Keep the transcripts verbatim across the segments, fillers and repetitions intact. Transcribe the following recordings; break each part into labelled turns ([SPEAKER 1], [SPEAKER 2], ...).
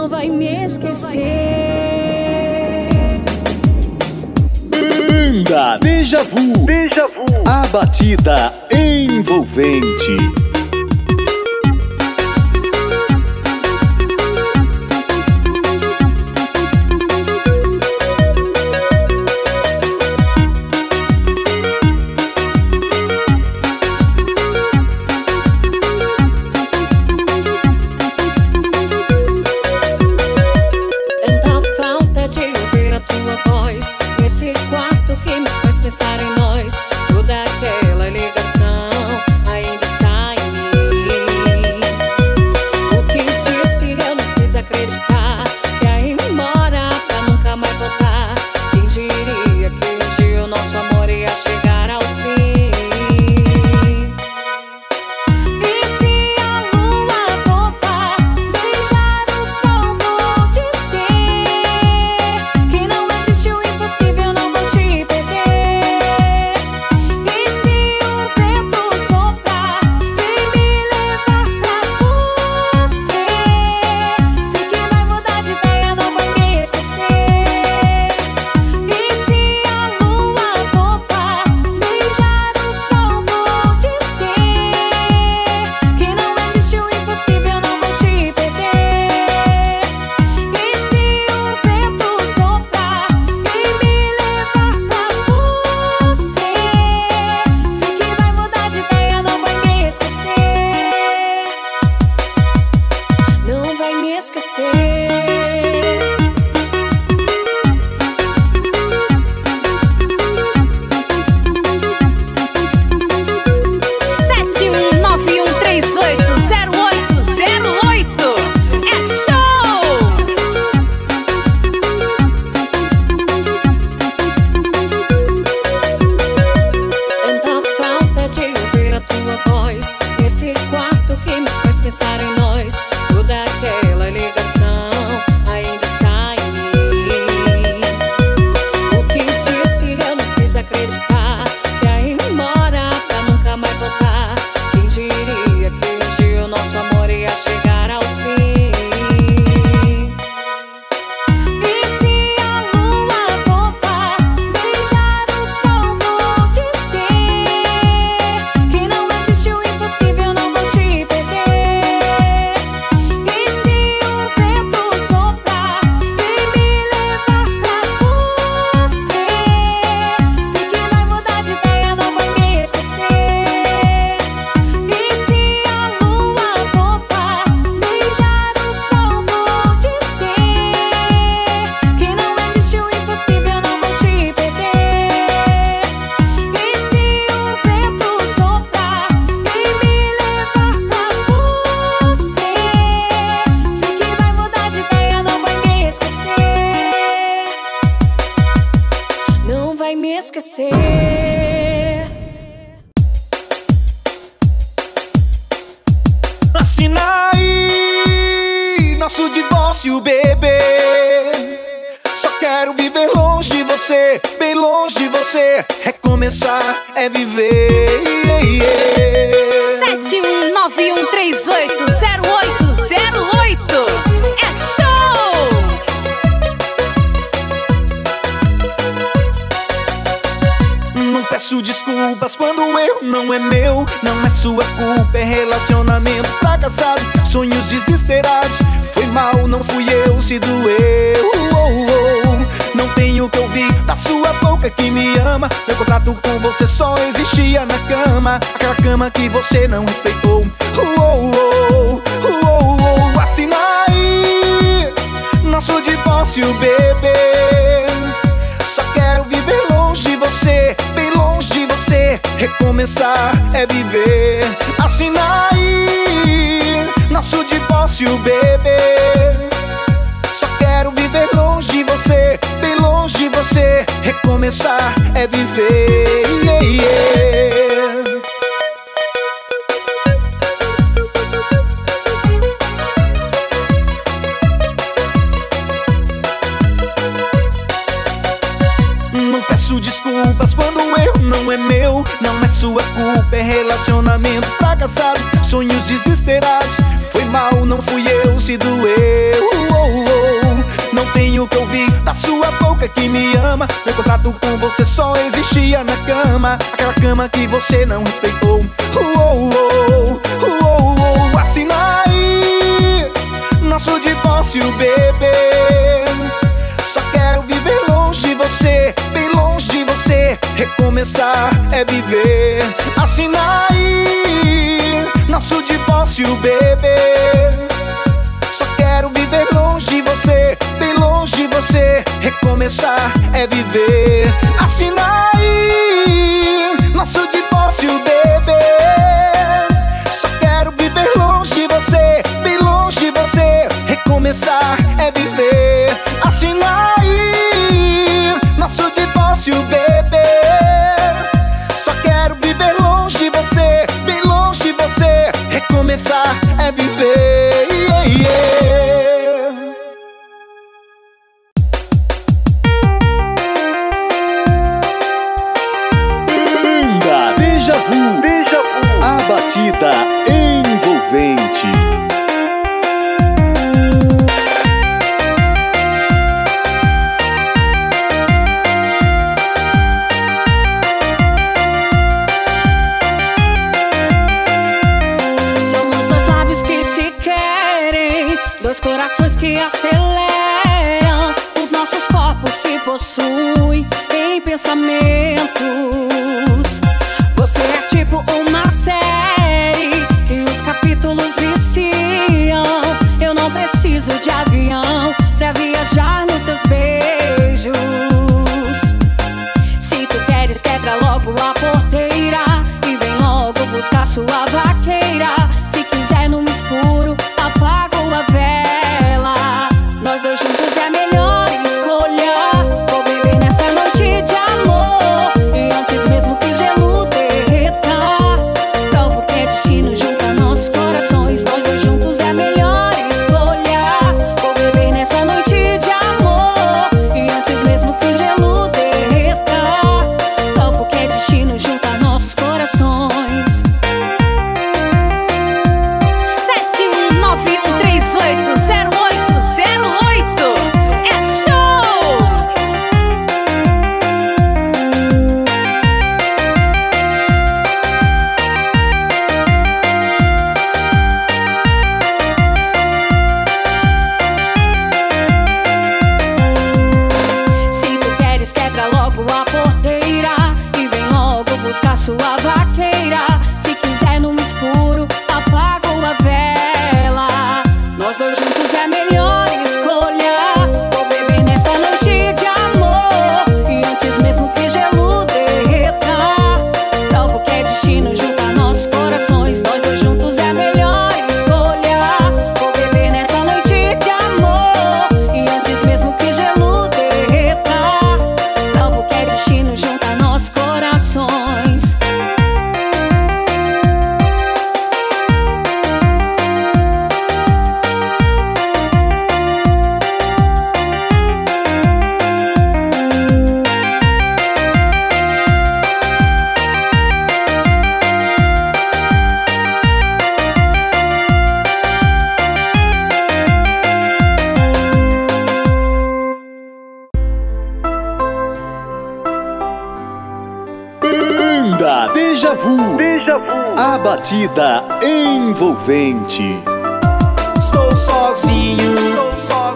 [SPEAKER 1] não vai me esquecer.
[SPEAKER 2] Banda Déjà Vu, Déjà Vu, a batida envolvente.
[SPEAKER 1] Pensar em nós, toda aquela ligação ainda está em mim. O que disse eu não quis acreditar, que ia embora pra nunca mais voltar. Quem diria que um dia o nosso amor ia chegar ao fim? E se a lua topar, beijar o sol, vou dizer que não existe o impossível, não vou te perder. Pensar em nós, toda aquela ligação ainda está em mim. O que disse eu não quis acreditar, que ia embora pra nunca mais voltar. Quem diria que um dia o nosso amor ia chegar ao fim? E se a lua topar, beijar o sol, vou dizer que não existe o impossível, não vou te perder. Esquecer.
[SPEAKER 3] Assina aí nosso divórcio, bebê. Só quero viver longe de você, bem longe de você. Recomeçar é viver.
[SPEAKER 4] sete um nove um três oito zero oito zero oito. É show!
[SPEAKER 3] Peço desculpas quando o erro não é meu, não é sua culpa, é relacionamento fracassado, sonhos desesperados. Foi mal, não fui eu, se doeu. Oh, oh. Não tenho o que ouvir da sua boca que me ama. Meu contrato com você só existia na cama, aquela cama que você não respeitou. Oh, oh, oh. Oh, oh. Assina aí nosso divórcio, bebê. Só quero viver longe de você, bem longe de você. Recomeçar é viver. Assina aí nosso divórcio, bebê. Só quero viver longe de você, bem longe de você. Recomeçar é viver. Yeah, yeah. Não peço desculpas quando o erro não é meu, não é sua culpa, é relacionamento fracassado, sonhos desesperados. Foi mal, não fui eu, se doeu. oh, oh, oh. Não tenho que ouvir da sua boca que me ama. Meu contrato com você só existia na cama, aquela cama que você não respeitou. oh, oh, oh, oh, oh, oh. Assina aí nosso divórcio, bebê. Só quero viver longe de você, bem longe de você. Recomeçar é viver. Assina aí nosso divórcio, bebê. Só quero viver longe de você, bem longe de você. Recomeçar é viver. Assina aí nosso divórcio, bebê. Só quero viver longe de você, bem longe de você. Recomeçar é viver. Assina aí nosso divórcio, bebê. Só quero viver longe de você, bem longe de você. Recomeçar é viver. yeah, yeah.
[SPEAKER 2] Banda Déjà Vu, Déjà Vu. A batida envolvente.
[SPEAKER 1] Somos dois lábios que se querem, dois corações que aceleram. Os nossos corpos se possuem em pensamentos. Você é tipo uma série que os capítulos viciam. Eu não preciso de avião pra viajar nos teus beijos. Se tu queres, quebra logo a porteira e vem logo buscar sua vaqueira. Se quiser no escuro, apaga a vela. Nós dois juntos é a melhor escolha. Vou beber nessa noite de amor, e antes mesmo que o gelo derreta, provo que é destino, junta nossos corações. Nós dois juntos é a melhor escolha. Vou beber nessa noite de amor, e antes mesmo que o gelo derreta, provo que é destino, junta nossos corações.
[SPEAKER 4] sete um nove um três oito zero oito zero oito. É show!
[SPEAKER 1] Se tu queres, quebra logo a porteira e vem logo buscar sua vaqueira. Se quiser no escuro, apaga a vela. Nós dois juntos é a melhor escolha. Vou beber nessa noite de amor, e antes mesmo que gelo derreta, provo que é destino, junta nossos corações. Nós dois juntos é a melhor escolha. Vou beber nessa noite de amor, e antes mesmo que gelo derreta, provo que é destino, junta nossos corações.
[SPEAKER 2] Banda Déjà Vu, Déjà Vu. A batida envolvente.
[SPEAKER 3] Estou sozinho,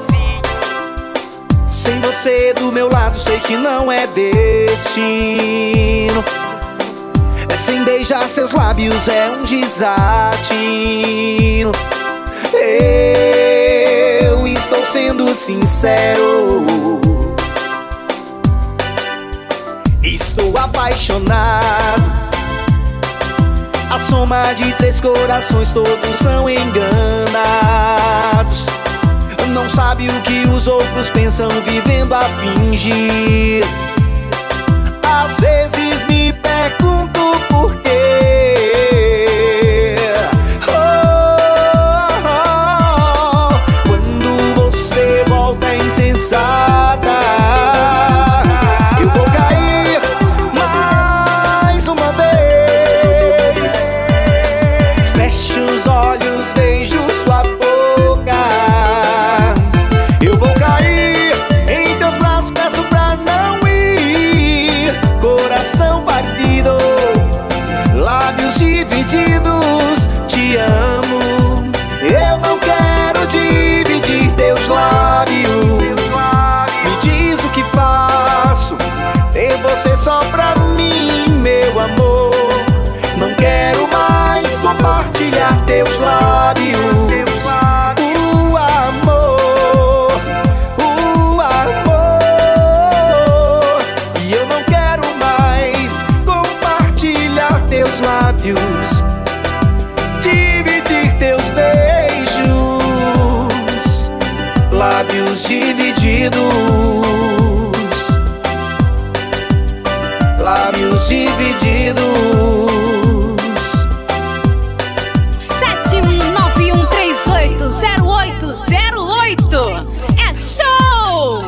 [SPEAKER 3] sem você do meu lado, sei que não é destino. É sem beijar seus lábios, é um desatino. Eu estou sendo sincero, estou apaixonado. A soma de três corações, todos são enganados. Não sabe o que os outros pensam, vivendo a fingir. Às vezes me pergunto por quê. Oh, oh, oh. Quando você volta insensata, eu vou cair mais uma vez. Fecho compartilhar teus lábios. O amor, o amor. E eu não quero mais compartilhar teus lábios, dividir teus beijos, lábios divididos, lábios divididos.
[SPEAKER 4] sete um nove um três oito zero oito zero oito. É show!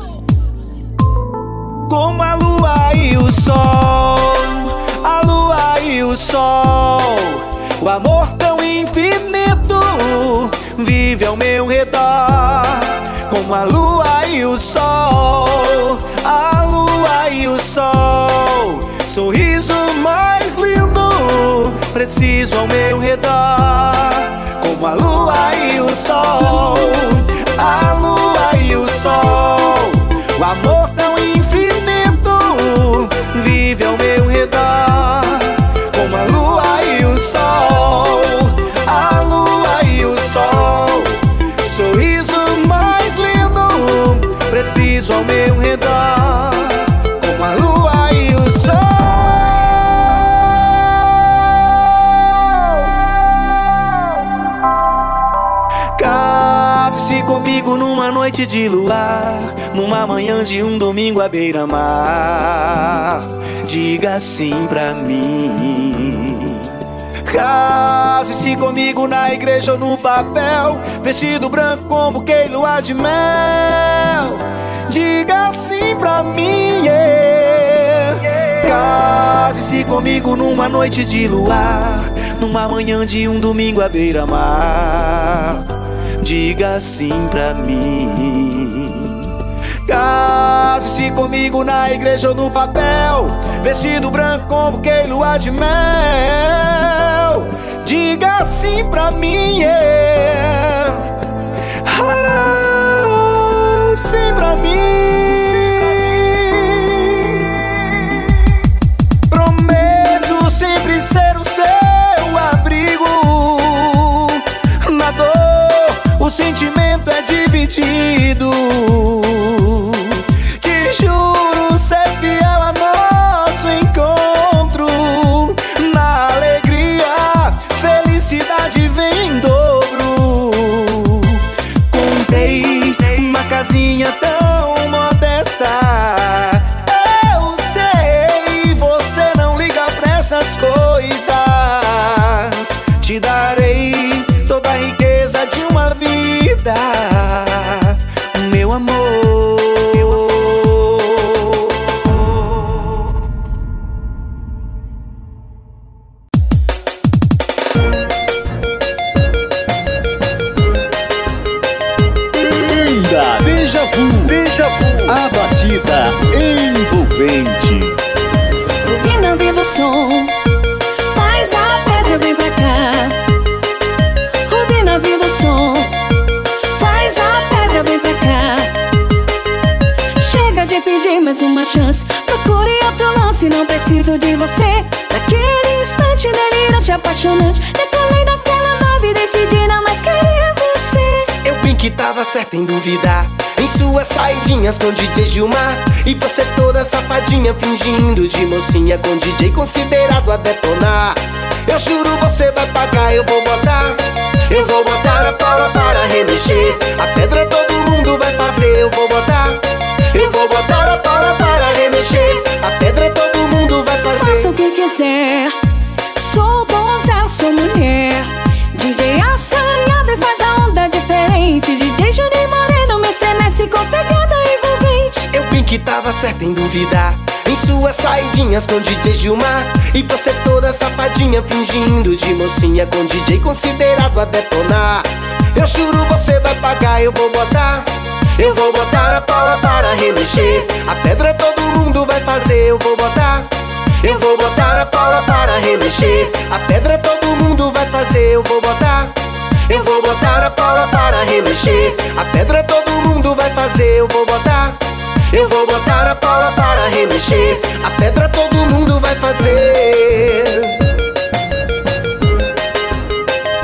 [SPEAKER 3] Como a lua e o sol, a lua e o sol, o amor tão infinito vive ao meu redor. Como a lua e o sol, a lua e o sol, sorriso mais lindo preciso ao meu redor. Como a lua e o sol, a lua e o sol, o amor tão infinito vive ao meu redor. Como a lua e o sol, a lua e o sol, sorriso mais lindo preciso ao meu redor. Como a lua e o sol. Case-se comigo numa noite de luar, numa manhã de um domingo à beira-mar. Diga sim pra mim. Case-se comigo na igreja ou no papel, vestido branco com buquê e lua de mel. Diga sim pra mim, yeah. Case-se comigo numa noite de luar, numa manhã de um domingo à beira-mar. Diga sim pra mim. Case-se comigo na igreja ou no papel, vestido branco com buquê e lua de mel. Diga sim pra mim, yeah. Ah, sim pra mim. Prometo sempre ser o seu abrigo. Na dor o sentimento é dividido. Te juro ser fiel a nosso encontro. Na alegria, felicidade vem em dobro. Contei uma casinha tão modesta. Eu sei, você não liga pra essas coisas. Te darei toda a riqueza de uma vida, meu amor.
[SPEAKER 2] Linda Déjà Vu, a batida envolvente.
[SPEAKER 1] Rubina vem do som, faz a pedra vem pra cá. Rubina vem do som, faz a pedra vem pra cá. Chega de pedir mais uma chance, procure outro lance. Não preciso de você. Naquele instante delirante, apaixonante, decolei daquela nave decidida, mas queria você.
[SPEAKER 3] Eu vi que tava certa em duvidar, em suas saidinhas com D J Gilmar. E você toda safadinha fingindo de mocinha com D J considerado a detonar. Eu juro você vai pagar, eu vou botar. Eu vou botar a Paula para remexer. A pedra todo mundo vai fazer, eu vou botar. Eu vou botar a Paula para remexer. A pedra todo mundo vai fazer.
[SPEAKER 1] Faça o que quiser, sou donzela, sou mulher. D J assanhado e faz a onda diferente. D J Juninho Moreno me estremece com pegada envolvente.
[SPEAKER 3] Eu vi que tava certa em duvidar, em suas saidinhas com D J Gilmar. E você toda safadinha fingindo de mocinha com D J considerado a detonar. Eu juro você vai pagar, eu vou botar. Eu vou botar a Paula para remexer. A pedra todo mundo vai fazer, eu vou botar. Eu vou botar a Paula para remexer. A pedra todo mundo vai fazer, eu vou botar. Eu vou botar a Paula para remexer. A pedra todo mundo vai fazer, eu vou botar. Eu vou botar a Paula para remexer. A pedra todo mundo vai fazer.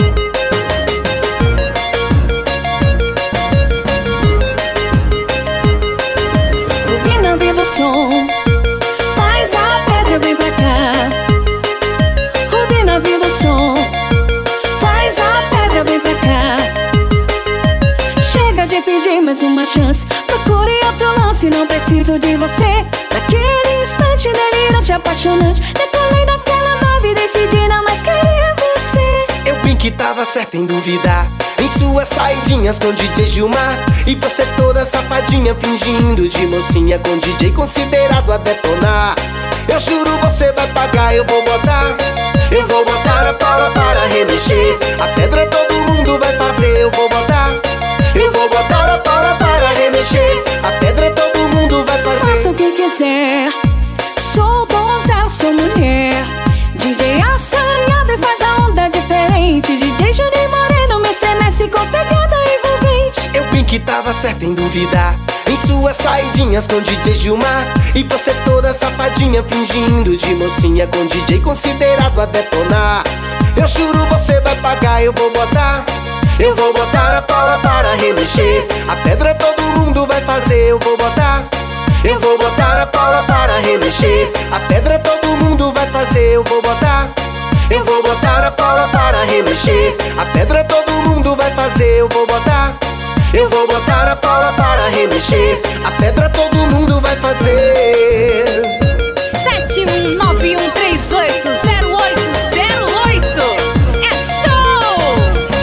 [SPEAKER 1] uma chance. Procure outro lance, não preciso de você. Naquele instante delirante, apaixonante, decolei daquela nave e decidi não mais querer você.
[SPEAKER 5] Eu bem que tava certo em duvidar, em suas saidinhas com D J Gilmar. E você toda safadinha fingindo de mocinha com D J considerado a detonar. Eu juro você vai pagar, eu vou botar. Eu vou botar a Paula para remexer. A pedra todo mundo vai fazer, eu vou botar. Eu vou botar a Paula para remexer. A pedra todo mundo vai fazer.
[SPEAKER 1] Faça o que quiser, sou donzela, sou mulher. D J assanhado e faz a onda diferente. D J Juninho Moreno me estremece com pegada envolvente.
[SPEAKER 5] Eu bem que tava certo em duvidar, em suas saidinhas com D J Gilmar. E você toda safadinha fingindo de mocinha com D J considerado a detonar. Eu juro você vai pagar, eu vou botar. Eu vou botar a Paula para remexer. A pedra todo mundo vai fazer, eu vou botar. Eu vou botar a Paula para remexer. A pedra todo mundo vai fazer, eu vou botar. Eu vou botar a Paula para remexer. A pedra todo mundo vai fazer, eu vou botar. Eu vou botar a Paula para remexer. A pedra todo mundo vai fazer.
[SPEAKER 4] sete um nove um três oito zero oito zero oito. É show!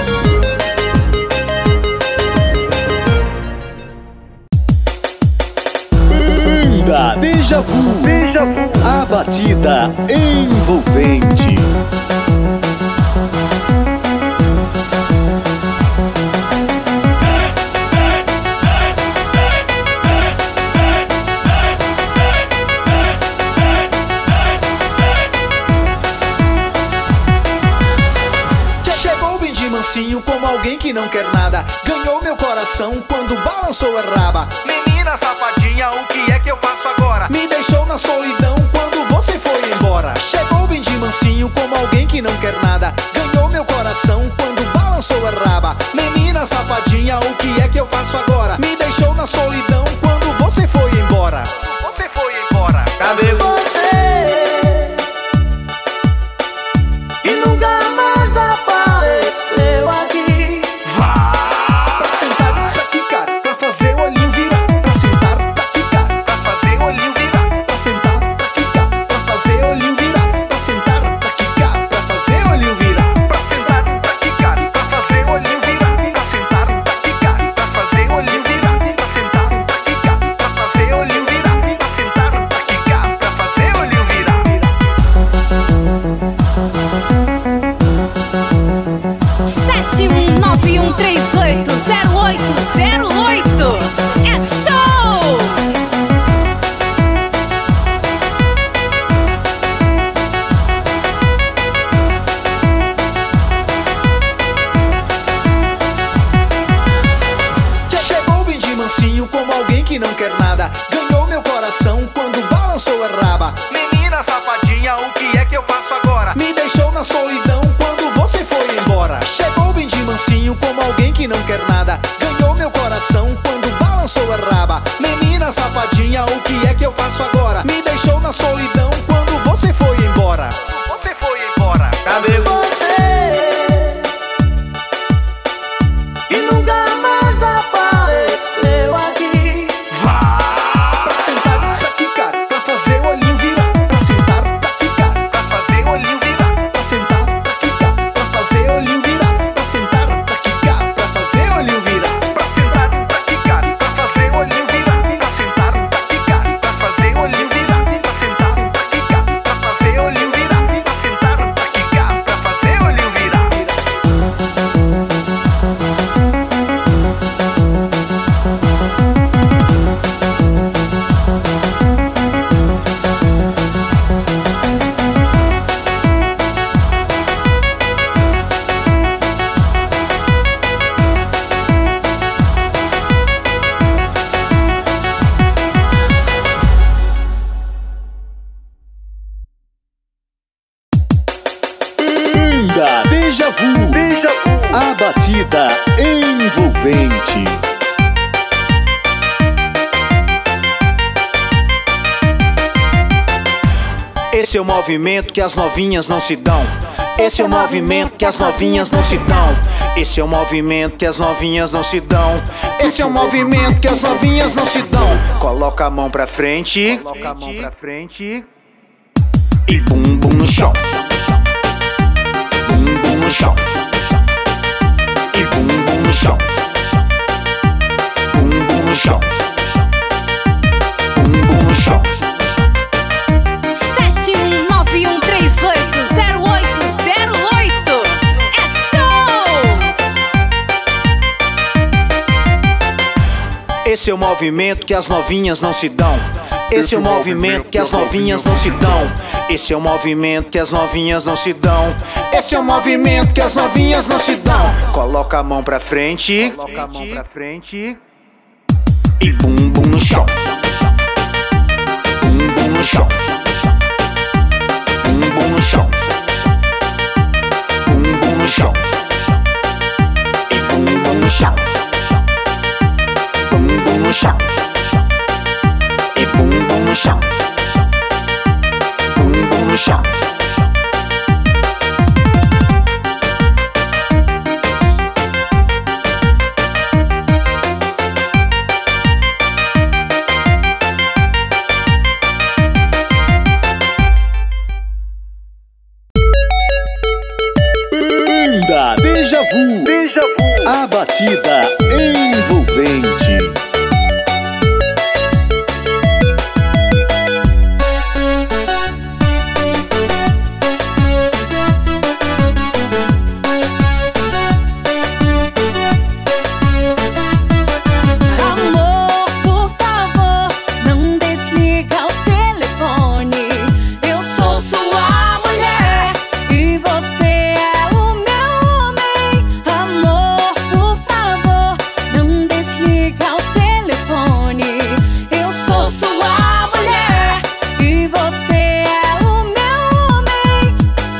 [SPEAKER 2] Banda Deja Vu, Deja Vu, a batida envolvente.
[SPEAKER 3] Como alguém que não quer nada, ganhou meu coração quando balançou a raba. Menina safadinha, o que é que eu faço agora? Me deixou na solidão quando você foi embora. Chegou bem de mansinho como alguém que não quer nada, ganhou meu coração quando balançou a raba. Menina safadinha, o que é que eu faço agora? Me deixou na solidão quando você foi embora. Você foi embora. Cadê você? E nunca mais apareceu aqui. Vá pra sentar, pra ficar, pra fazer o olhinho virar. Pra sentar, pra ficar, pra fazer o olhinho virar. Pra sentar, pra ficar, pra fazer o olhinho virar. Pra sentar, pra ficar, pra fazer o olhinho virar. Pra sentar, pra ficar, pra fazer o olhinho virar. Pra sentar, pra ficar, pra fazer o olhinho virar. Pra sentar, pra ficar, pra fazer o olhinho virar. Pra sentar, pra ficar, pra fazer o olhinho virar.
[SPEAKER 4] sete um nove um três oito zero oito zero oito. É show!
[SPEAKER 3] Já chegou bem de mansinho como alguém que não quer nada, ganhou meu coração quando balançou a raba. Menina safadinha, o que é que eu faço agora? Me deixou na solidão quando você foi embora. Chegou bem de mansinho como alguém que não quer nada, ganhou meu coração quando balançou a raba. Menina safadinha, o que é que eu faço agora? Me deixou na solidão quando você foi embora. Você foi embora. Cadê você? E nunca mais apareceu aqui. Vá pra sentar, pra ficar, pra fazer o olhinho virar. Pra sentar, pra ficar, pra fazer o olhinho virar. Pra sentar, pra ficar, pra fazer o olhinho virar. Pra sentar, pra ficar, pra fazer o olhinho virar. Pra sentar, pra ficar, pra fazer o olhinho virar. Pra sentar, pra ficar, pra fazer o olhinho virar. Pra sentar, pra ficar, pra fazer o olhinho virar. Pra sentar, pra ficar, pra fazer o olhinho virar.
[SPEAKER 2] Banda Deja Vu, Deja Vu, a batida envolvente.
[SPEAKER 3] Esse é o movimento que as novinhas não se dão. Esse é o movimento que as novinhas não se dão. Esse é o movimento que as novinhas não se dão. Esse é o movimento que as novinhas não se dão. Coloca a mão pra frente, coloca a mão pra frente e bum bum no chão. Bum bum no chão. E bum bum no chão. Bum bum no chão. Bum bum no chão.
[SPEAKER 4] sete um nove um três oito zero oito zero oito. É show!
[SPEAKER 3] Esse é o movimento que as novinhas não se dão. Esse é o movimento que as novinhas não se dão. Esse é o movimento que as novinhas não se dão. Esse é o movimento que as novinhas não se dão. Coloca a mão pra frente, coloca a mão pra frente e bum bum no chão. Bum bum no chão. Bum bum no chão. Bum bum no chão. E bum bum no chão. Bum bum no chão. E bum bum no chão. Bum bum no chão.
[SPEAKER 2] Banda Déjà Vu. Déjà Vu. A batida envolvente.
[SPEAKER 1] Amor, por favor, não desliga o telefone. Eu sou sua mulher e você é o meu homem. Amor, por favor, não desliga o telefone. Eu sou sua mulher e você é o meu homem.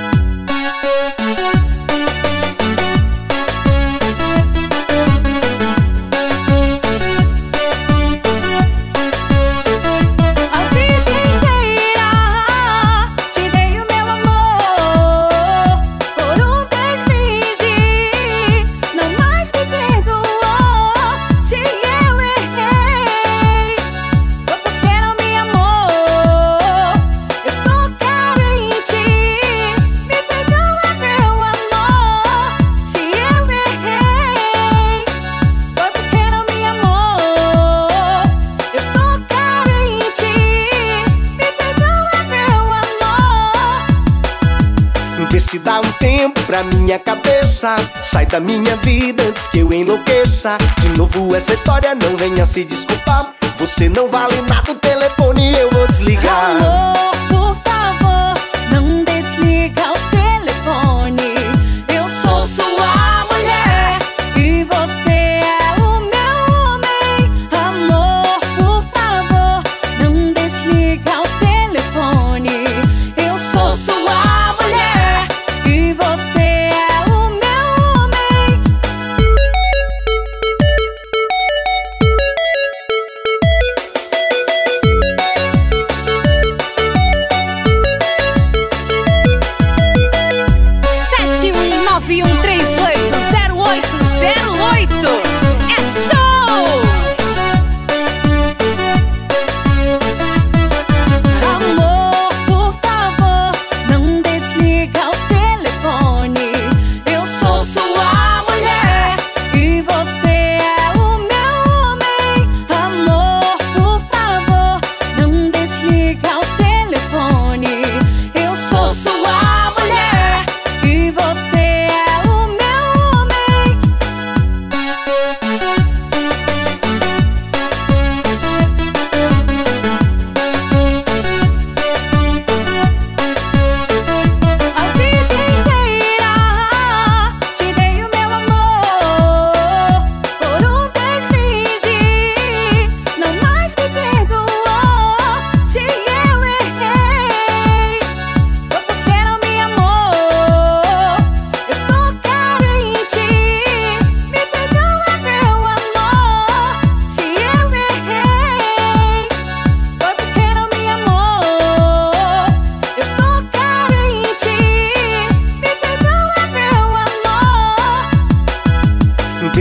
[SPEAKER 1] A vida inteira te dei o meu amor. Por um deslize, não mais me perdoou. Se eu errei, foi porque não me amou. Eu tô carente, me perdoa, meu amor. Se eu errei, foi porque não me amou. Eu tô carente, me perdoa, meu amor.
[SPEAKER 5] Vê se dá um tempo pra minha cabeça. Sai da minha vida antes que eu enlouqueça. De novo essa história, não venha se desculpar. Você não vale nada, o telefone eu vou desligar.
[SPEAKER 1] Amor, por favor, não desliga o telefone. Eu sou sua mulher e você é o meu homem. Amor, por favor, não desliga o telefone. Eu sou sua mulher e você é o meu homem.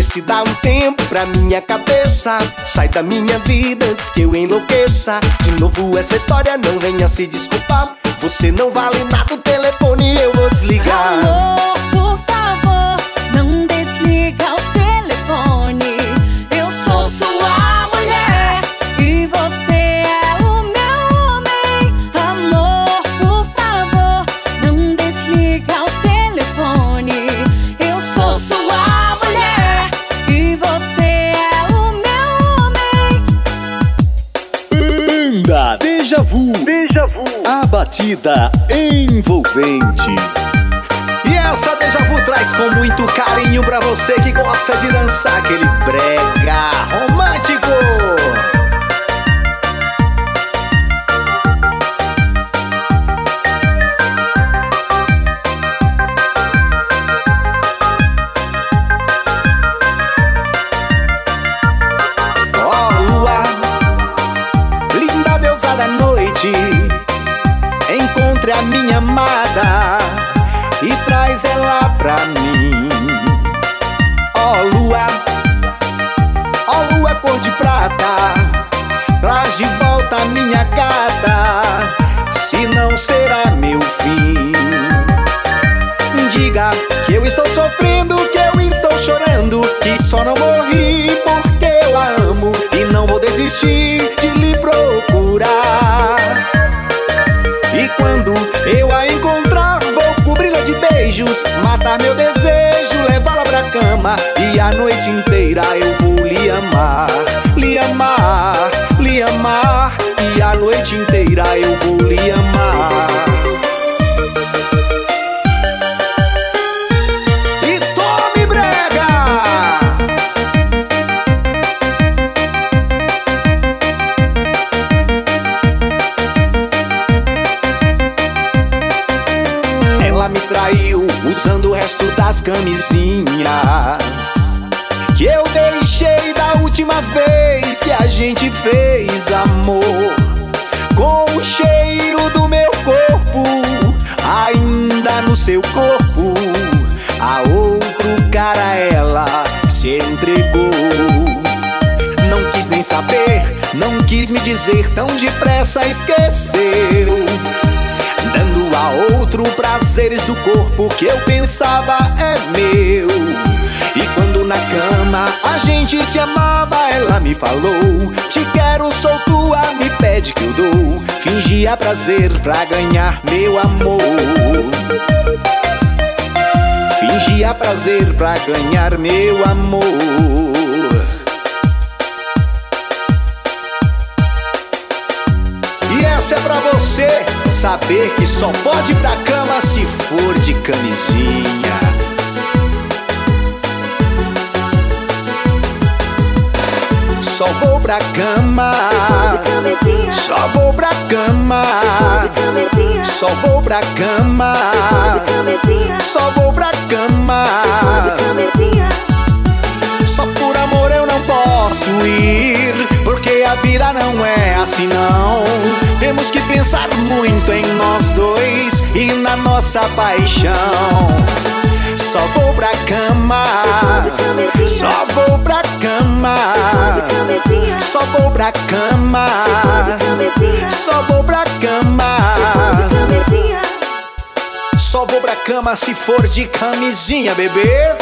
[SPEAKER 5] Vê se dá um tempo pra minha cabeça. Sai da minha vida antes que eu enlouqueça. De novo essa história, não venha se desculpar. Você não vale nada, o telefone eu vou desligar.
[SPEAKER 1] Amor, por favor, não desliga o telefone. Eu sou sua mulher e você é o meu homem. Amor, por favor, não desliga o telefone. Eu sou sua mulher e você é o meu homem.
[SPEAKER 2] Banda Deja Vu. Deja Vu. A batida envolvente.
[SPEAKER 3] E essa Deja Vu traz com muito carinho pra você que gosta de dançar aquele brega romântico. Ó lua, linda deusa da noite, encontre a minha amada e traz ela pra mim. Ó lua, ó lua cor de prata, traz de volta a minha gata, se não será meu fim. Diga que eu estou sofrendo, que eu estou chorando, que só não morri porque eu a amo e não vou desistir de lhe procurar. E quando eu a encontrar, vou cobri-la de beijos, matar meu desejo, levá-la pra cama, e a noite inteira eu vou lhe amar, lhe amar, lhe amar, e a noite inteira eu vou lhe amar. E tome brega! Ela me traiu usando restos das camisinhas que eu deixei da última vez que a gente fez amor. Com o cheiro do meu corpo ainda no seu corpo, a outro cara ela se entregou. Não quis nem saber, não quis me dizer, tão depressa esqueceu, dando a outro prazeres do corpo que eu pensava é meu. E quando na cama a gente se amava, ela me falou: te quero, sou tua, me pede que eu dou. Fingia prazer pra ganhar meu amor. Fingia prazer pra ganhar meu amor. E essa é pra você saber que só pode ir pra cama se for de camisinha. Só vou pra cama, só vou pra cama, só vou pra cama, só vou pra cama. Só por amor eu não posso ir, porque a vida não é assim não. Temos que pensar muito em nós dois e na nossa paixão. Só vou pra cama, só vou pra cama, só vou pra cama, só vou pra cama, só vou pra cama se for de camisinha, bebê.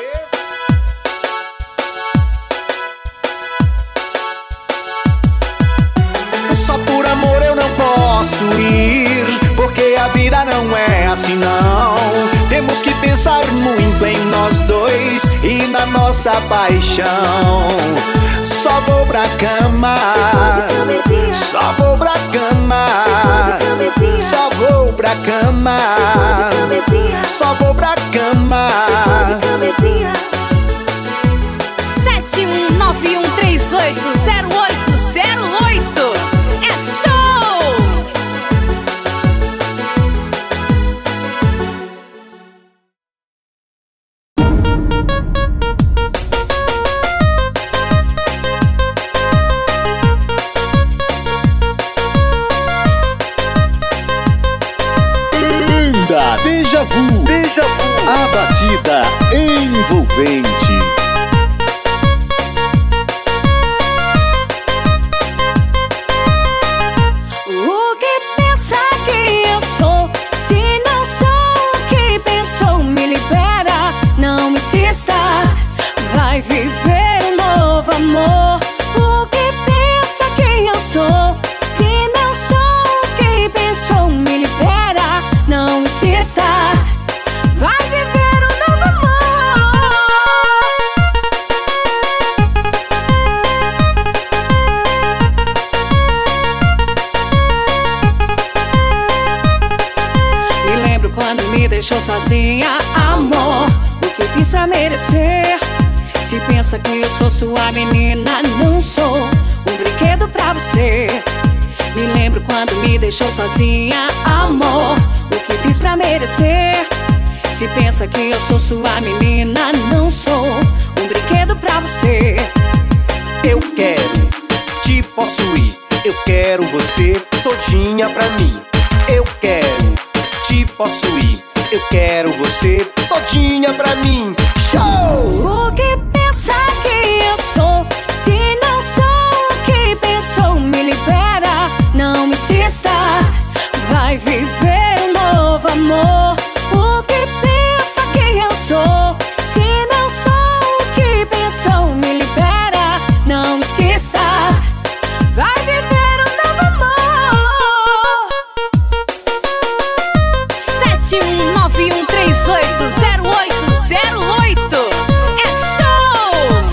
[SPEAKER 3] Só por amor eu não posso ir, porque a vida não é assim não. Temos que pensar muito em nós dois e na nossa paixão. Só vou pra cama, só vou pra cama, só vou pra cama, só vou pra cama.
[SPEAKER 4] sete um nove um três oito zero oito zero oito. É show!
[SPEAKER 2] Banda Deja Vu. Deja Vu. A batida envolvente.
[SPEAKER 1] sozinha, amor. O que fiz pra merecer? Se pensa que eu sou sua menina, não sou um brinquedo pra você. Me lembro quando me deixou sozinha, amor. O que fiz pra merecer? Se pensa que eu sou sua menina, não sou um brinquedo pra você.
[SPEAKER 5] Eu quero te possuir, eu quero você todinha pra mim. Eu quero te possuir, eu quero você todinha pra mim. Show!
[SPEAKER 1] O que pensa que eu sou? Se não sou o que pensou, me libera, não me insista. Vai viver um novo amor. O que pensa que eu sou? Se não sou o que pensou, me libera, não me insista. Vai viver um novo amor.
[SPEAKER 4] sete um nove um três oito zero oito zero oito. É show!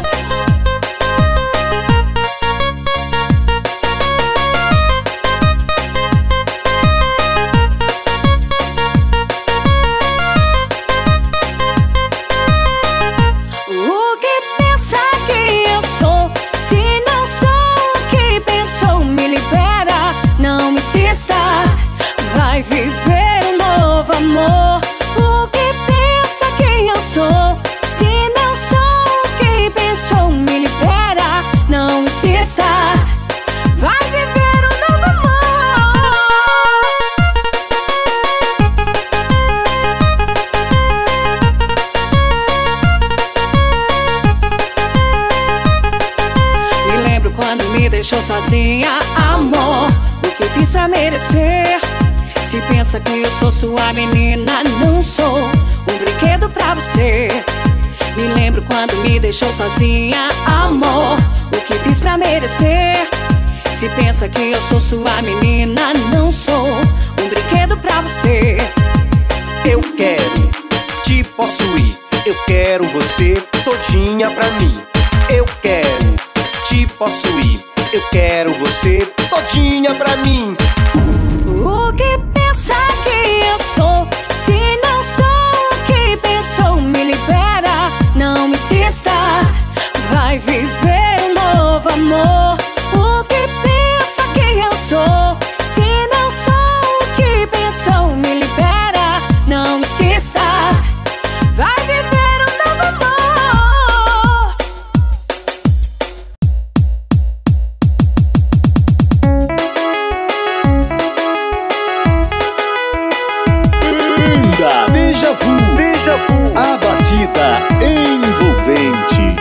[SPEAKER 1] O que pensa que eu sou? Se não sou o que pensou, me libera, não me insista. Vai viver um novo amor. O que pensa que eu sou? Se não sou o que pensou, me libera, não me insista. Vai viver um novo amor. Me lembro quando me deixou sozinha, amor. O que fiz pra merecer? Se pensa que eu sou sua menina, não sou um brinquedo pra você. Me lembro quando me deixou sozinha, amor. O que fiz pra merecer? Se pensa que eu sou sua menina, não sou um brinquedo pra você.
[SPEAKER 5] Eu quero te possuir, eu quero você todinha pra mim. Eu quero te possuir, eu quero você todinha pra mim.
[SPEAKER 1] O que pensa que eu sou? Se não sou o que pensou, me libera, não me insista. Vai viver um novo amor. O que pensa que eu sou? Se não sou o que pensou, me libera, não me insista. Vai viver um novo amor.
[SPEAKER 2] Ainda Déjà Vu, Déjà Vu, a batida envolvente.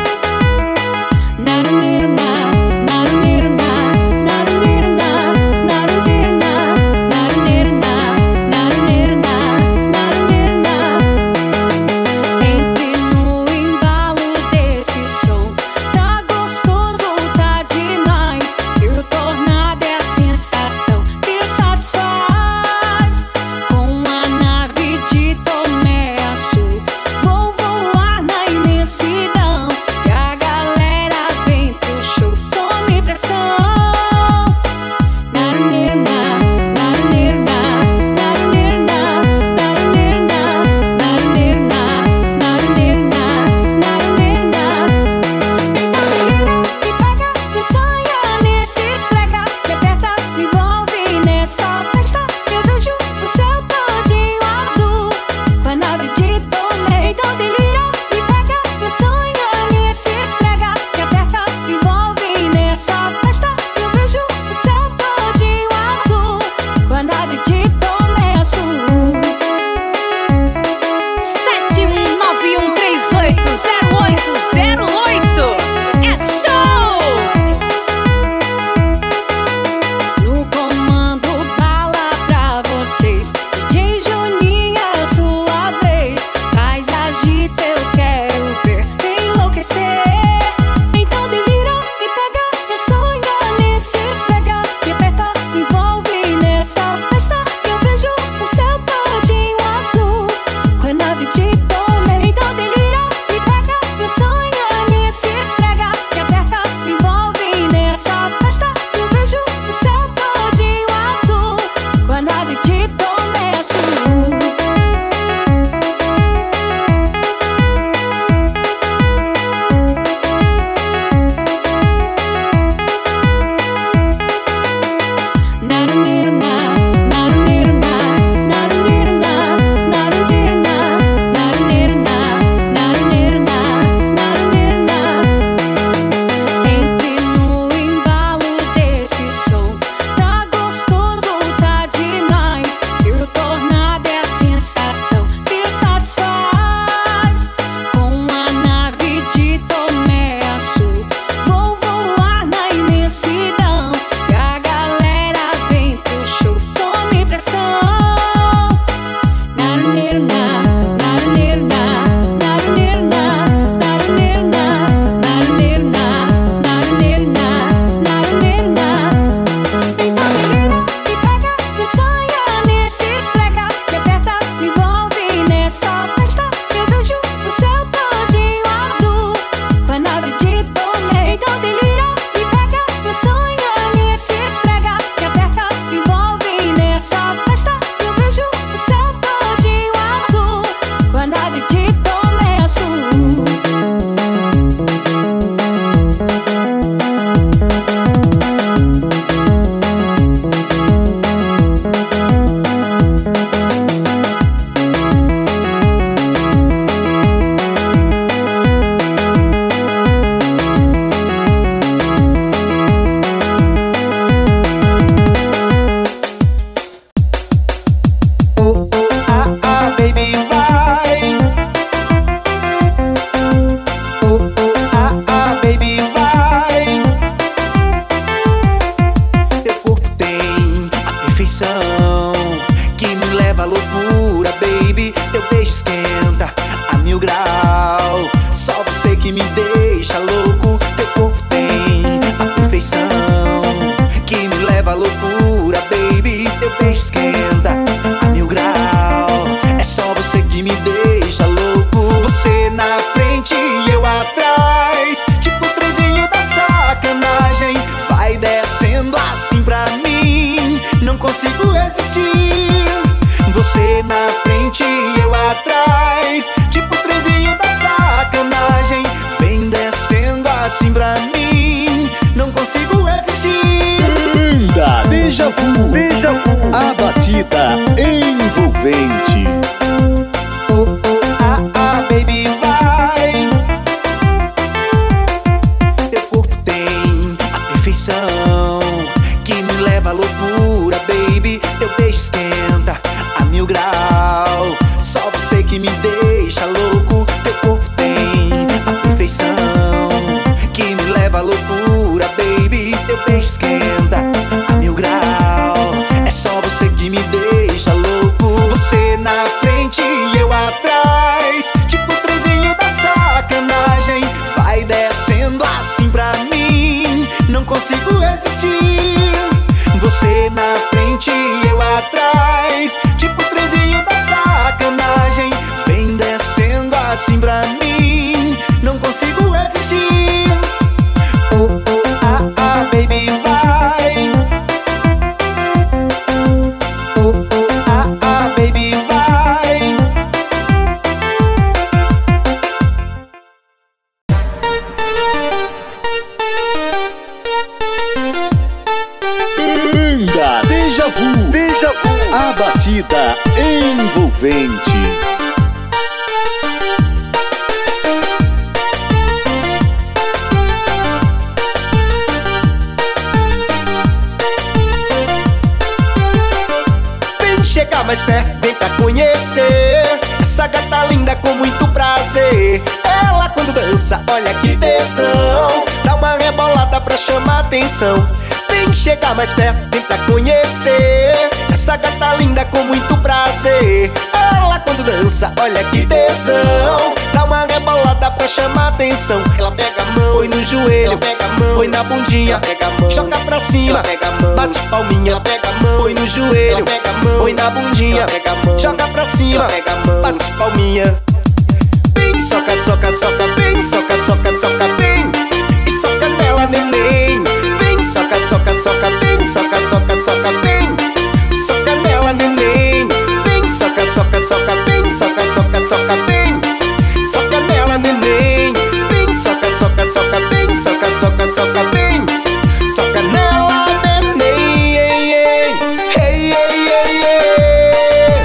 [SPEAKER 1] Entre no embalo desse som, tá gostoso, tá demais. E o tornado é a sensação que satisfaz. Com a nave de Tomé Açu, vou voar na imensidão. E a galera vem pro show, tome pressão. Me pega, me sonha nesse esfrega, me aperta, me envolve nessa festa. Eu vejo o céu todinho azul com a nave de Tomé. Então delira, me pega, me sonha nesse esfrega, me aperta, me envolve nessa festa. Eu vejo o céu todinho azul com a nave de Tomé azul.
[SPEAKER 4] sete um nove um três oito zero oito zero oito. É show!
[SPEAKER 1] No comando bala pra vocês, D J Juninho, é a sua vez. Faz agita, eu quero ver enlouquecer. Então delira, me pega, me sonha nesse esfrega, me aperta, me envolve nessa festa. Eu vejo o céu todinho azul com a nave de Tomé. Então delira, me pega, me sonha
[SPEAKER 3] que me deixa louco. Teu corpo tem a perfeição que me leva à loucura, baby. Teu beijo esquenta a mil grau. É só você que me deixa louco. Você na frente e eu atrás, tipo o trenzinho da sacanagem. Vai descendo assim pra mim, não consigo resistir. Você na frente e eu atrás, tipo o trenzinho da sacanagem. Vem descendo assim pra mim, não consigo resistir.
[SPEAKER 2] Linda, Deja Vu, Deja Vu, a batida envolvente.
[SPEAKER 3] Oh, oh, ah, ah, baby, vai. Teu corpo tem a perfeição que me leva à loucura, baby. Teu beijo esquenta a mil grau. Só você que me deixa louco. Teu corpo tem a perfeição que me leva à loucura, baby. Teu beijo esquenta a mil grau. É só você que me deixa louco. Você na frente e eu atrás, tipo o trenzinho da sacanagem. Vai descendo assim pra mim, não consigo resistir. Você na frente e eu atrás, tipo o trenzinho da sacanagem. Vem descendo assim pra mim, não consigo resistir. Oh, oh, ah, ah, baby, vai. Oh, oh, ah, ah, baby, vai.
[SPEAKER 2] Linda, Deja Vu, Deja Vu, a batida envolvente.
[SPEAKER 5] Vem chegar mais perto, vem pra conhecer essa gata linda com muito prazer. Ela quando dança, olha que tesão, dá uma rebolada pra chamar atenção. Vem chegar mais perto, vem pra conhecer essa gata linda com muito prazer. Ela quando dança, olha que tesão, dá uma rebolada pra chamar atenção. Ela pega a mão, põe no joelho, ela pega a mão, põe na bundinha, ela pega a mão, joga pra cima, ela pega a mão, bate palminha, ela pega a mão, põe no joelho, ela pega a mão, põe na bundinha, ela pega a mão, joga pra cima, ela pega a mão, bate palminha. Vem, soca, soca, soca, vem, soca, soca, soca, vem, e soca nela, neném. Vem, soca, soca, soca, vem, soca, soca, soca, vem, soca nela, neném. Vem, soca, soca, soca, vem, soca, soca, soca, vem, soca nela, neném. Vem, soca, soca, soca, vem, soca, soca, soca, vem, soca nela, neném. Ei, ei, ei, ei, ei.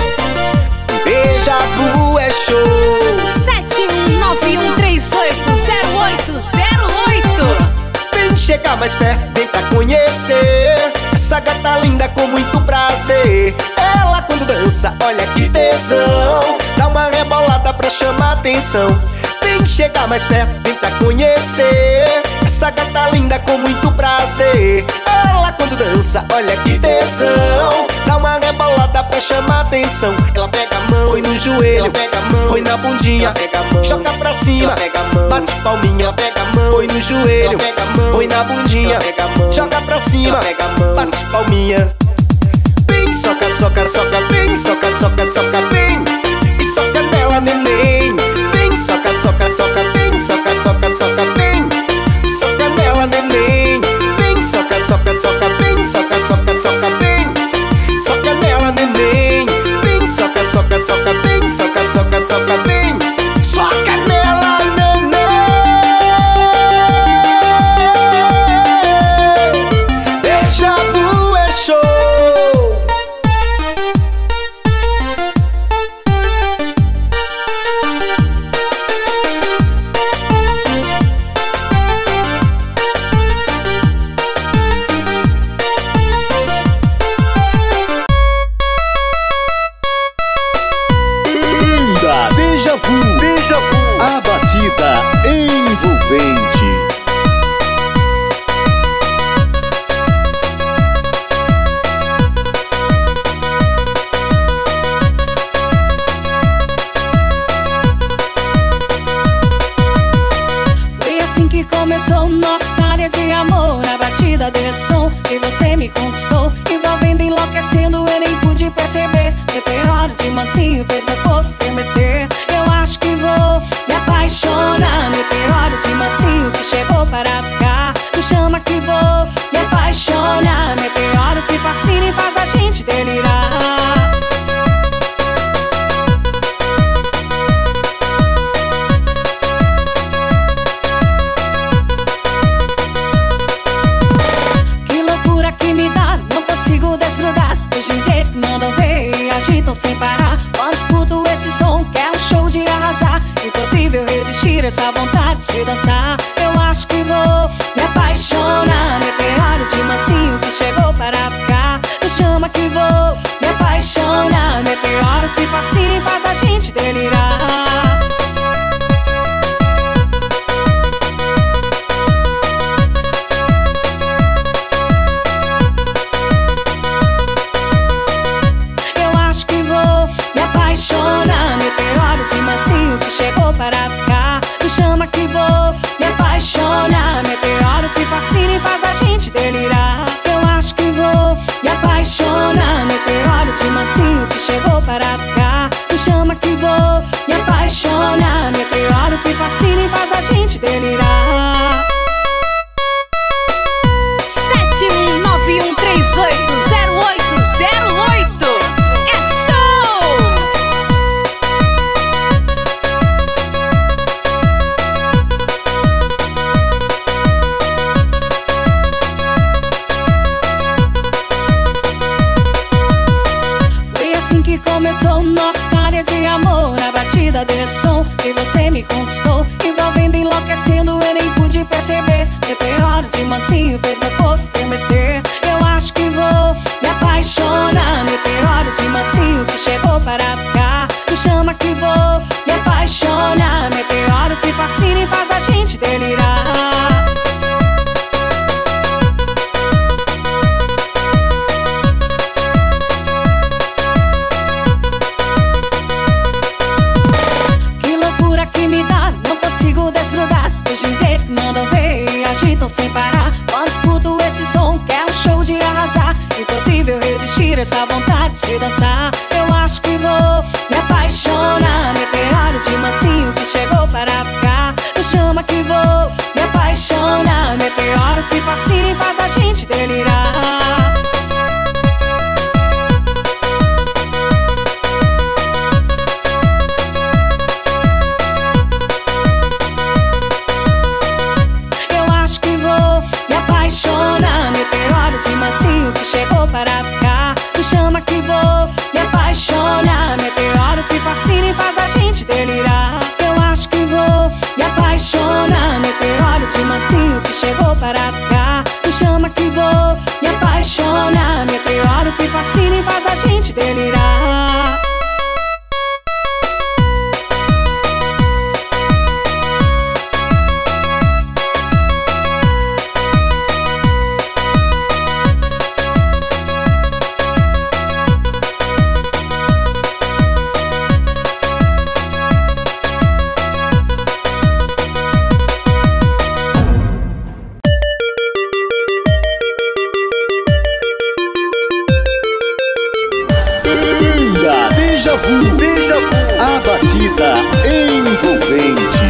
[SPEAKER 5] Deja Vu é show.
[SPEAKER 4] sete um nove um três oito zero oito zero oito.
[SPEAKER 5] Vem chegar mais perto, vem pra conhecer essa gata linda com muito prazer. Ela quando dança, olha que tesão, dá uma rebolada pra chamar atenção. Vem chegar mais perto, vem pra conhecer essa gata linda com muito prazer. Ela quando dança, olha que tesão, dá uma rebolada pra chamar atenção. Ela pega a mão, põe no joelho, ela pega a mão, põe na bundinha, ela pega a mão, joga pra cima, ela pega a mão, bate palminha, ela pega a mão, põe no joelho, ela pega a mão, põe na bundinha, ela pega a mão, joga pra cima, ela pega a mão, bate palminha. Vem, soca, soca, soca, vem, soca, soca, soca, vem, e soca nela, neném. Vem, soca, soca, soca, vem, soca, soca, soca, vem, soca nela, neném. Vem, soca, soca, soca, vem, soca, soca, soca, vem, soca nela, neném. Vem, soca, soca, soca, vem, soca, soca, soca, vem, soca nela, neném. Deja Vu é show.
[SPEAKER 1] assim que começou nossa história de amor. Na batida desse som que você me conquistou, envolvendo, enlouquecendo, eu nem pude perceber. Meteoro de mansinho fez meu corpo estremecer. Eu acho que vou me apaixonar. Meteoro de mansinho que chegou para ficar. Me chama que vou me apaixonar. Meteoro que fascina e faz a gente delirar. Desgrudar, os D Js que mandam ver e agitam sem parar. Quando escuto esse som que é um show de arrasar, impossível resistir essa vontade de dançar. Eu acho que vou me apaixonar. Meteoro de mansinho que chegou para ficar. Me chama que vou me apaixonar. Meteoro que fascina e faz a gente delirar. Apaixonar, meteoro de mansinho que chegou para ficar. Me chama que vou me apaixonar. Meteoro que fascina e faz a gente delirar. Eu acho que vou me apaixonar. Meteoro de mansinho que chegou para ficar. Me chama que vou me apaixonar. Meteoro que fascina e faz a gente delirar.
[SPEAKER 4] sete um nove um três oito zero oito zero oito.
[SPEAKER 1] Começou nossa história de amor. Na batida desse som que você me conquistou, envolvendo, enlouquecendo, eu nem pude perceber. Meteoro de mansinho fez meu corpo estremecer. Eu acho que vou me apaixonar. Meteoro de mansinho que chegou para ficar. Me chama que vou me apaixonar. Meteoro que fascina e faz a gente delirar. Desgrudar, os D Js que mandam ver e agitam sem parar. Quando escuto esse som que é um show de arrasar, impossível resistir essa vontade de dançar. Eu acho que vou me apaixonar. Meteoro de mansinho que chegou para ficar. Me chama que vou me apaixonar. Meteoro que fascina e faz a gente delirar. Meteoro de mansinho que chegou para ficar. Me chama que vou me apaixonar. Meteoro que fascina e faz a gente delirar. Eu acho que vou me apaixonar. Meteoro de mansinho que chegou para ficar. Me chama que vou me apaixonar. Meteoro que fascina e faz a gente delirar.
[SPEAKER 2] A batida envolvente.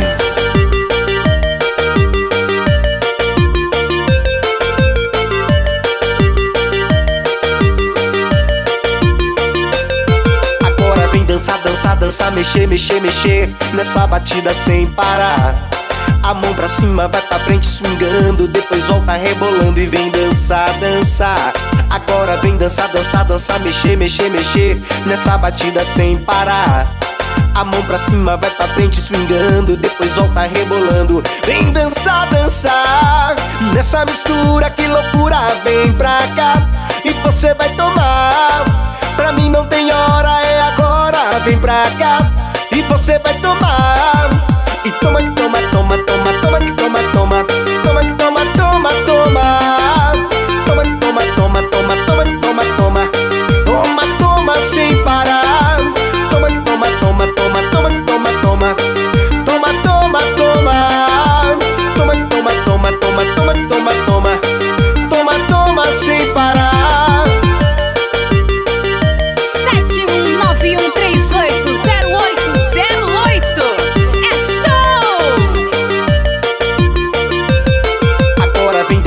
[SPEAKER 5] Agora vem dançar, dançar, dançar, mexer, mexer, mexer nessa batida sem parar. A mão pra cima, vai pra frente swingando, depois volta rebolando e vem dançar, dançar. Agora vem dançar, dançar, dançar, mexer, mexer, mexer nessa batida sem parar. A mão pra cima, vai pra frente swingando, depois volta rebolando. Vem dançar, dançar nessa mistura, que loucura, vem pra cá e você vai tomar. Pra mim não tem hora, é agora, vem pra cá e você vai tomar. E toma, toma, toma, toma, toma, toma, toma, toma, toma, toma, toma, toma, toma, toma, toma, toma, toma, toma, toma, toma sem parar. Toma, toma, toma, toma, toma, toma, toma, toma, toma, toma, toma,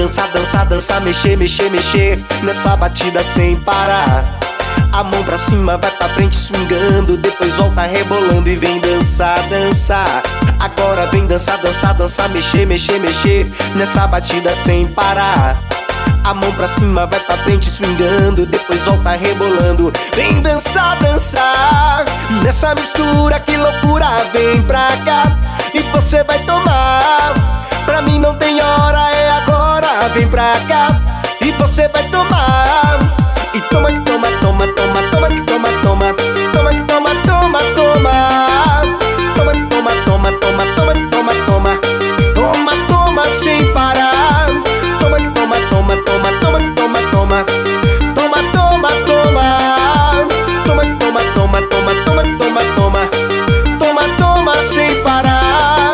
[SPEAKER 5] dançar, dançar, dançar, mexer, mexer, mexer nessa batida sem parar. A mão pra cima, vai pra frente swingando, depois volta rebolando e vem dançar, dançar. Agora vem dançar, dançar, dançar, mexer, mexer, mexer nessa batida sem parar. A mão pra cima, vai pra frente swingando, depois volta rebolando. Vem dançar, dançar nessa mistura, que loucura, vem pra cá e você vai tomar. Pra mim não tem hora, é agora, vem pra cá e você vai tomar. E toma, toma, toma, toma, toma, toma, toma, toma, toma, toma, toma, toma, toma, toma, toma, toma, toma, toma, toma, toma sem parar. Toma, toma, toma, toma, toma, toma, toma, toma, toma, toma, toma, toma, toma, toma, toma, toma, toma, toma, toma sem parar.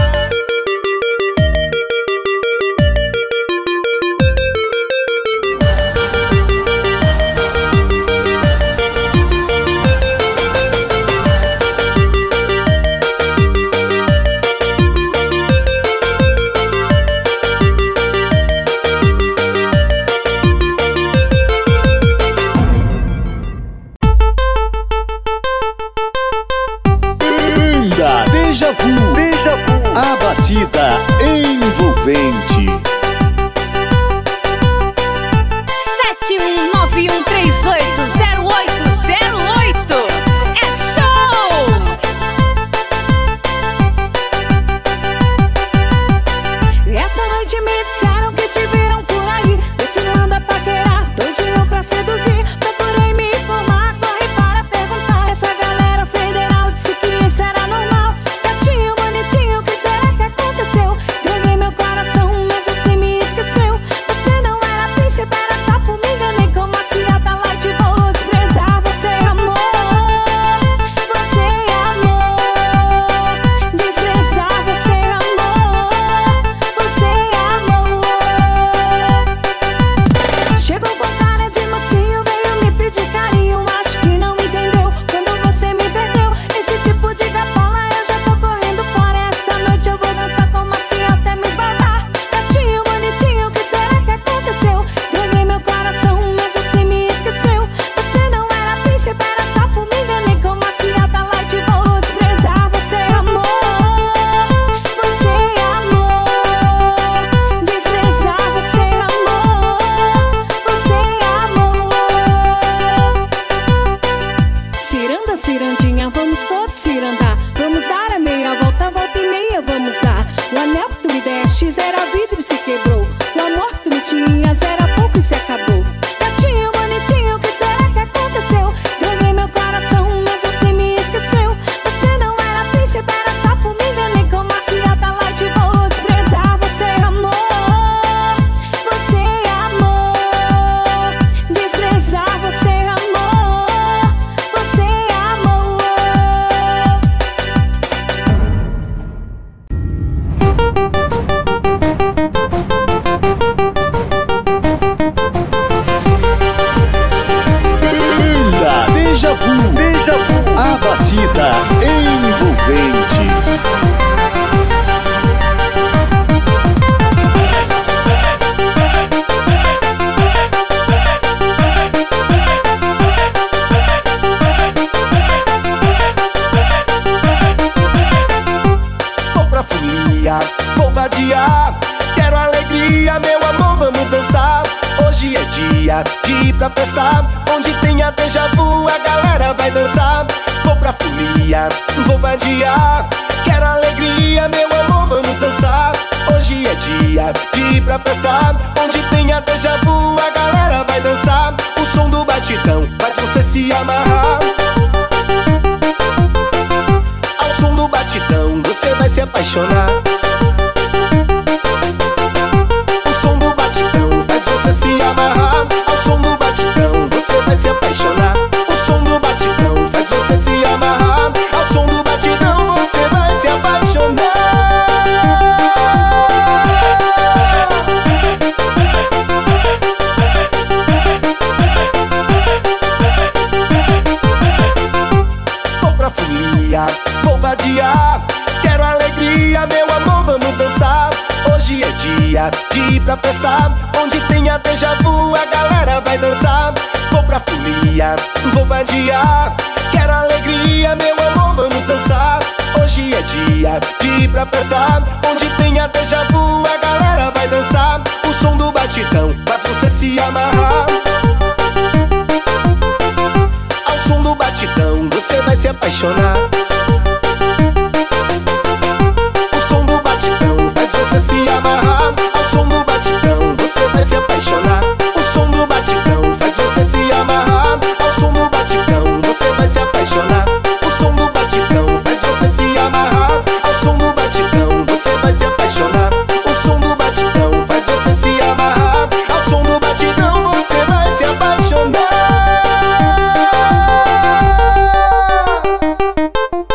[SPEAKER 2] A batida envolvente.
[SPEAKER 4] sete um nove um três oito zero oito zero oito. É show!
[SPEAKER 1] E essa noite me disseram que te viram por aí, desfilando a paquerar, doidinho pra seduzir. Procurei me informar, corri para perguntar. Essa galera federal disse que isso era normal. Gatinho bonitinho, o que será que aconteceu? Ganhei meu coração, mas você me esqueceu. Você não era príncipe, era sapo, me enganei com maciota light. Vou desprezar você, amor. Você, amor. Desprezar você, amor. Você, amor. Chegou com cara de mocinho, veio me pedir carinho. Acho que não entendeu quando você me perdeu. Esse tipo de gapola eu já tô correndo fora. Essa noite eu vou dançar com macia até me esbarrar. Gatinho bonitinho, o que será que aconteceu? Ganhei meu coração, mas você me esqueceu. Você não era príncipe, era sapo, me enganei com maciota light. Vou desprezar você, amor. Você, amor. Desprezar você, amor. Você, amor. Ciranda, cirandinha, vamos todos cirandar. Vamos dar a meia volta, volta e meia vamos dar. O anel que tu me deste era vidro e se quebrou. O amor que tu me tinhas era pouco e se acabou. Gatinho bonitinho, o que será que aconteceu? Ganhei meu coração, mas você me esqueceu. Você não era príncipe, era sapo, me enganei com maciota light. Vou desprezar você, amor. Você, amor. Desprezar você, amor. Você, amor.
[SPEAKER 2] Linda Déjà Vu. A batida envolvente.
[SPEAKER 5] Vou pra folia, vou vadiar. Quero alegria, meu amor, vamos dançar. Hoje é dia de ir pra festa, onde tem a déjà vu, a galera vai dançar. Vou pra folia, vou vadiar. Quero alegria, meu amor, vamos dançar. Hoje é dia de ir pra festa, onde tem a déjà vu, a galera vai dançar. O som do batidão faz você se amarrar. Ao som do batidão você vai se apaixonar. O som do batidão faz você se amarrar. Ao som do batidão você vai se apaixonar. O som do batidão faz você se amarrar. Ao som do batidão você vai se apaixonar. Vou pra folia, vou vadiar. Quero alegria, meu amor, dia de ir pra festa, onde tem a déjà vu, a galera vai dançar. Vou pra folia, vou vadiar, quero alegria, meu amor, vamos dançar. Hoje é dia de ir pra festa, onde tem a déjà vu, a galera vai dançar. O som do batidão faz você se amarrar. Ao som do batidão você vai se apaixonar. O som do batidão faz você se amarrar. Ao som do batidão você vai se apaixonar. O som do batidão faz você se amarrar. Ao som do batidão você vai se apaixonar. O som do batidão faz você se amarrar. Ao som do batidão você vai se apaixonar. O som do batidão faz você se amarrar. Ao som do batidão você vai se apaixonar.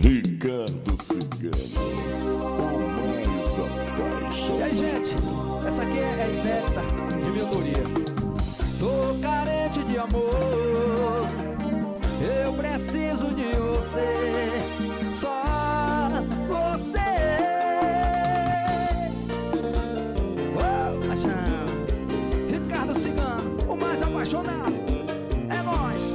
[SPEAKER 2] Ricardo Cigano, o mais apaixonado.
[SPEAKER 3] E aí, gente, essa aqui é inédita de minha autoria. Tô carente de amor, eu preciso de você, só você. Oh, achando. Ricardo Cigano, o mais apaixonado. É nóis.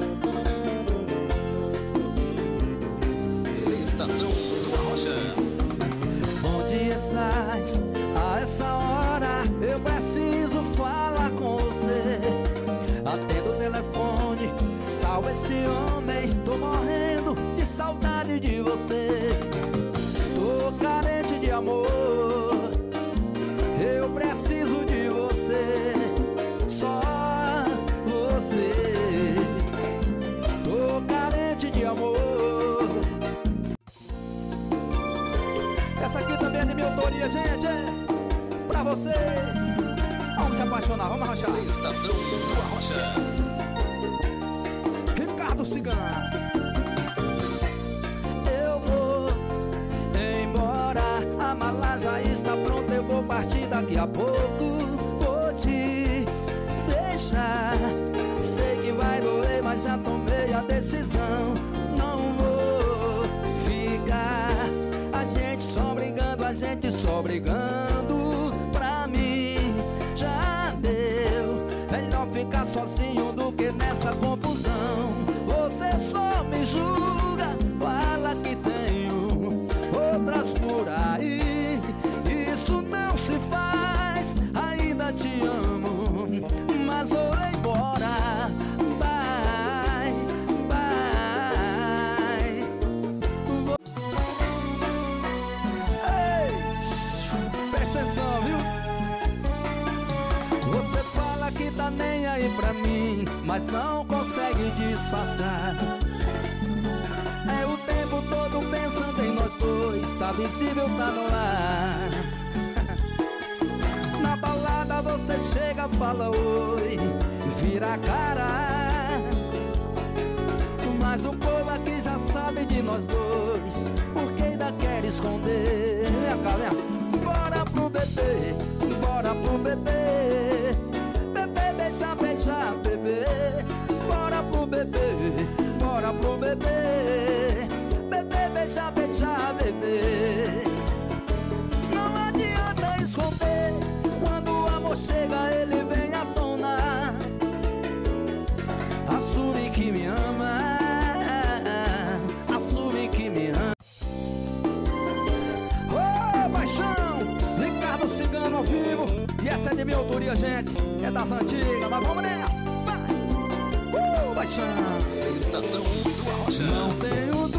[SPEAKER 6] Estação do Arrocha.
[SPEAKER 3] Onde estás? A essa hora eu preciso falar com você. Atendo o telefone, salve esse homem. Tô morrendo de saudade de você. Tô carente de amor, eu preciso de você, só você. Tô carente de amor. Essa aqui também é de minha autoria, gente, é pra vocês. Vamos se apaixonar, vamos arrochar.
[SPEAKER 6] Estação do Arrocha.
[SPEAKER 3] Ricardo Cigano. Eu vou embora, a mala já está pronta, eu vou partir daqui a pouco. Vou te deixar, sei que vai doer, mas já tomei a decisão. Não vou ficar, a gente só brigando, a gente só brigando. Pra mim já deu, melhor ficar sozinho do que nessa confusão. Você só me julga, fala que tenho outras por aí. Isso não se faz, ainda te amo, mas vou embora. Bye, bye. Vou... Ei, presta atenção, viu? Você fala que tá nem aí pra mim, mas não consegue disfarçar. É o tempo todo pensando em nós dois, tá visível, tá no ar. Na balada você chega, fala oi, vira a cara. Mas o povo aqui já sabe de nós dois, porque ainda quer esconder. Vem cá, vem. Bora pro bebê, bora pro bebê. Bebê, deixa beijar, bebê. Bora pro bebê, bora pro bebê. Bebê, beija, beija, bebê. Não adianta esconder, quando o amor chega ele vem à tona. Assume que me ama, assume que me ama. Ô, paixão, Ricardo Cigano ao vivo. E essa é de minha autoria, gente, é das antigas, mas vamos nessa, vai. Uh, paixão.
[SPEAKER 6] Estação do Arrocha.
[SPEAKER 3] Não tenho